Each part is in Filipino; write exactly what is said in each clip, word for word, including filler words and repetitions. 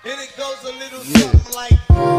And it goes a little something like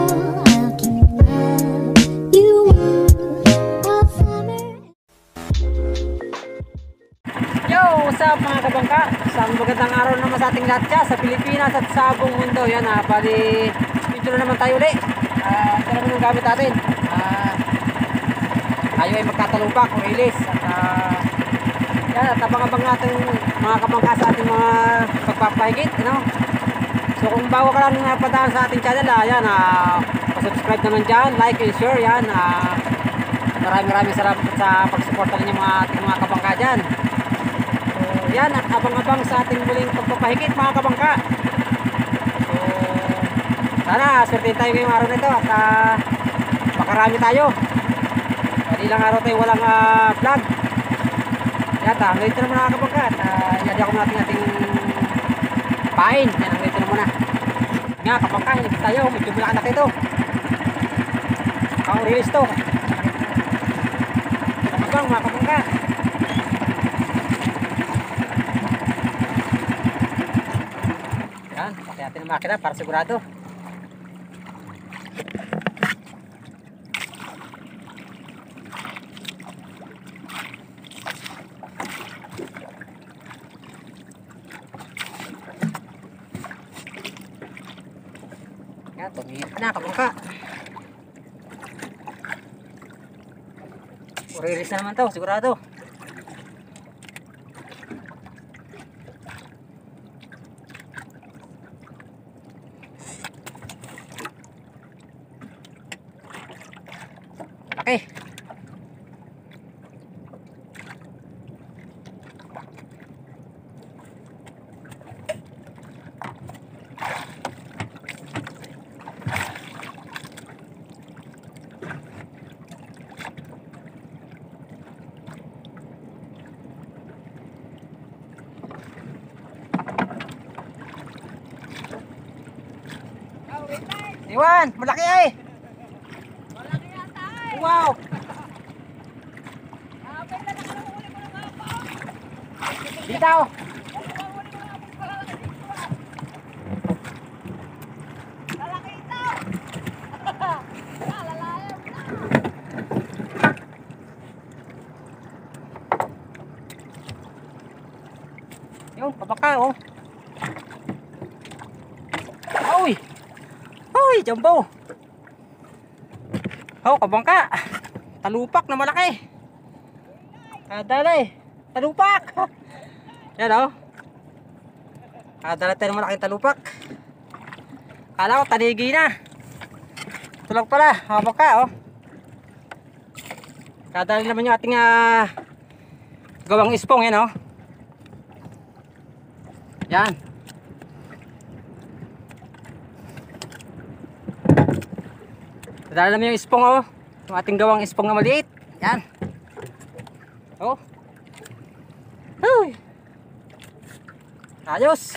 Yo, what's up mga kabangka? Isang magandang araw naman sa ating lahat dyan, sa Pilipinas at sa buong mundo. Yan ha, bali video na naman tayo ulit. Uh, ito naman yung gamit natin. Uh, tayo ay magkatalupak o release. At uh, yan, at abang-abang natin mga kabangka sa ating mga pagpapahigit. You know? So kung bago ka lang napadaan sa ating channel, uh, yan, uh, subscribe naman dyan, like and share. Yan, uh, maraming maraming salamat sa pagsuporta ninyo mga ating mga kabangka dyan. Yan, at abang-abang sa ating muling pagpapahigit mga kabangka. So sana swertein tayo ngayong araw nito at uh, makarami tayo. Hindi lang araw tayo walang uh, vlog. Yan, hanggang dito naman mga kabangka. At uh, iladi ako natin ating pain. Yan, hanggang dito na muna. Nga kabangka, hindi tayo, medyo mula anak ito. Ang release to. Abang mga kabangka. Pakai natin ang makina para sigurado. Yan, tumihit na kabangka. Release na naman to, sigurado. Okay. Iwan, malaki ay. Wow! Dito! Lalaki ito! Lalayan! Yun, kabaka oh! Uy! Uy, jumbo! Oh, kabangka. Talupak na malaki. Kadalay. Talupak. Yan oh. Kadalay tayo ng malaking talupak. Kala ko tanigi na. Ito lang pala, kabangka oh. Kadalay naman yung ating uh, gawang ispong yan oh. Yan. Dala namin yung ispong oh. Yung ating gawang ispong na maliit. Yan. Oh. Uy. Ayos.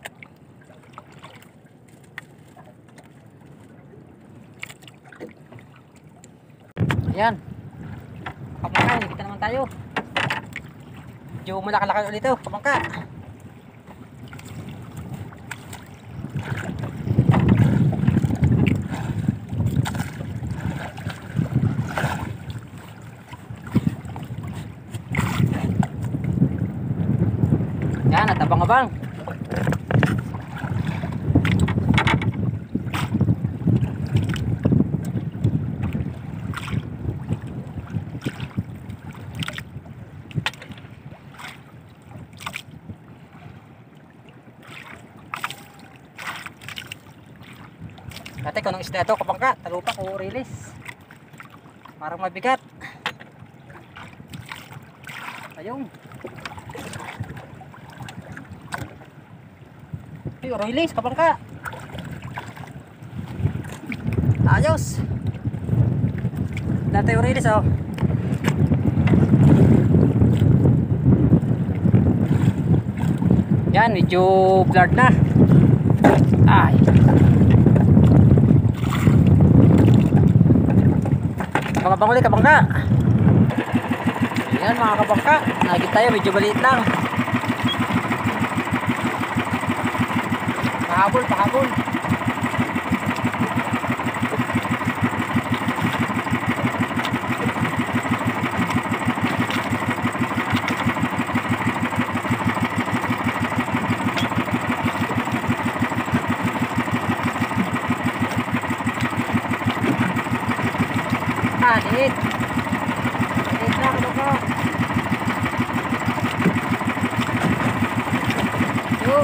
Ayan. Kabangka, hindi kita naman tayo. Medyo malaki-laki ulit ito, kabangka. Yan, at abang-abang. Dati kung anong isda ito, kabangka, talupak o release. Parang mabigat. Ayun. Ay, release kabangka. Ayos. Dati yung release oh. Yan, medyo blurred na. Ay. Kabang ulit kabangka. Yan mga kabangka. Nakikita tayo medyo maliit lang. pahabol, pahabol. Ah, liit. Liit lang, ano ko. Yo.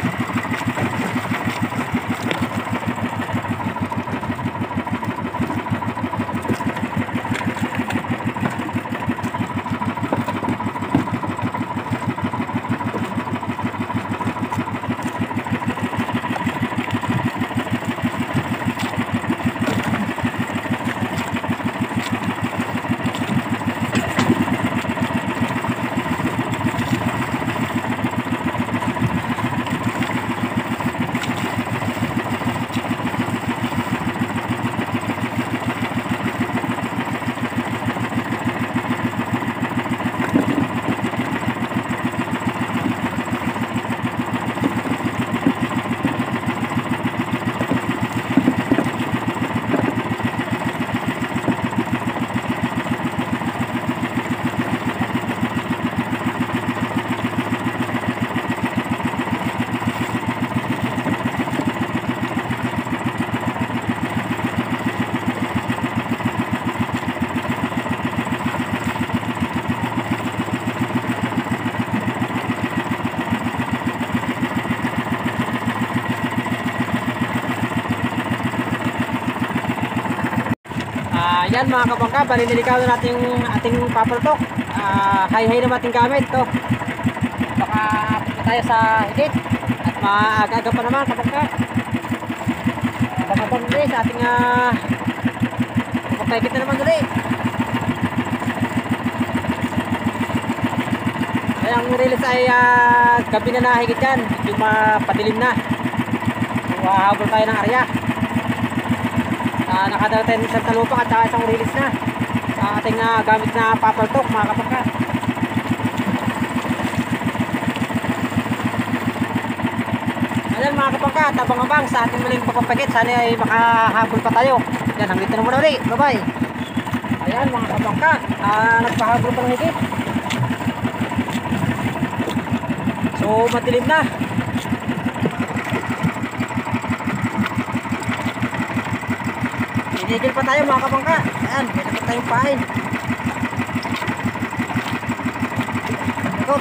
Ah, yan mga kabangka, bali delikado natin yung ating papertok. Ah, high-high naman ating gamit to. Baka punta tayo sa higit at maaga-aga pa naman kabangka. Abang-abang ulit sa ating uh, magpahigit na naman ulit. Kaya ang release ay uh, gabi na nahigit yan, medyo mapadilim na. So, hahabol tayo ng area. Uh, nakadala tayo ng isang talupang at saka isang release na sa ating uh, gamit na papertok mga kapangka. Ayan mga kapangka, tabang-abang sa ating muling pagpapagit. Sana ay makahabol pa tayo. Yan, hanggang dito na muna ulit. Bye bye. Ayan mga kapangka, uh, nagpahabol pa ng higit. So matilim na. Hinigil pa tayo mga kapangka. Ayan, may dapat tayong pain. Ikot.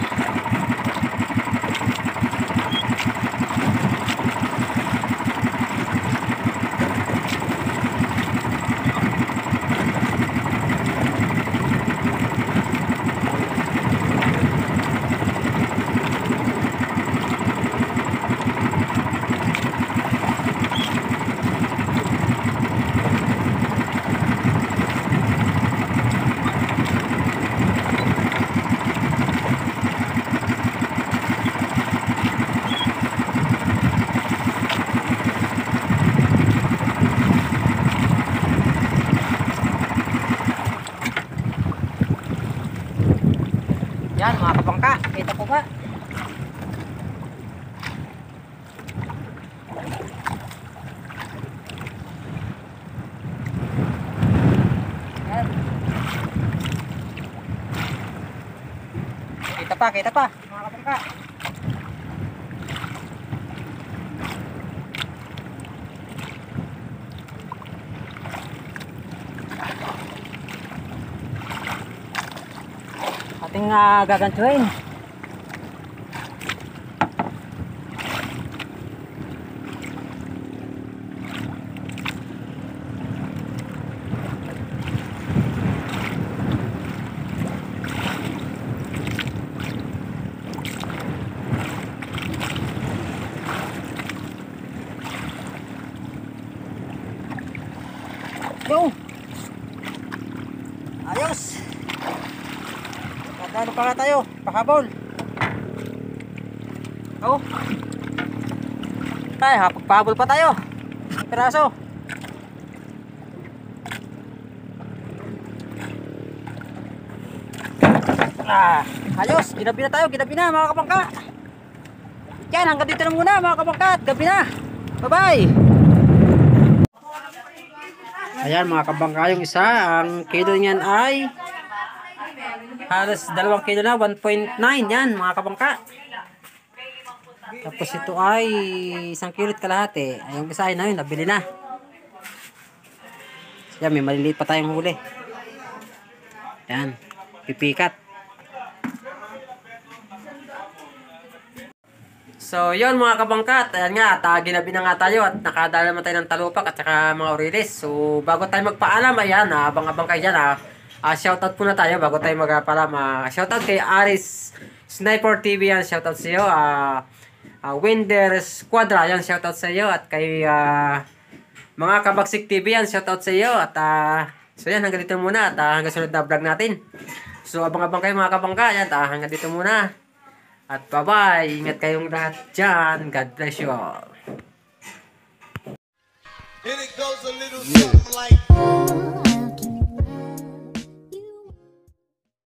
Yan mga kapangka, kita po ba? Yan. Kita pa, kita pa mga kapangka. Ating uh, gagantuin. Yo. Ayos. Ano pa nga tayo? Pahabol. Oh. Ay, hapagpahabol pa tayo. Piraso. Ah, ayos. Ginabi na tayo. Ginabi na mga kapangka. Yan, hanggang dito na muna mga kabangkat. Gabi na. Bye-bye. Ayan mga kabangka, yung isa, ang kilo niyan ay halos dalawang kilo na, one point nine yan mga kabangka. Tapos ito ay isang kilo at kalahati. Yung isa ay na yun, nabili na. Yan, may maliliit pa tayong huli. Yan, pipikat. So, yun mga kabangkat, ayan nga, at uh, ginabi na nga tayo at nakadala naman tayo ng talupak at saka mga orilis. So, bago tayo magpaalam, ayan, uh, abang-abang kayo dyan, uh, uh, shoutout po na tayo bago tayo magpaalam. Uh, shoutout kay Aris Sniper T V, yan, shoutout sa iyo. Uh, uh, Winder Squadra, yan, shoutout sa iyo. At kay uh, mga Kabagsik T V, yan, shoutout sa iyo. At, uh, so yan, hanggang dito muna at uh, hanggang sunod na vlog natin. So, abang-abang kayo mga kabangka, yan, uh, hanggang dito muna. At bye-bye. Ingat kayong lahat dyan. God bless you all. And it goes a little something like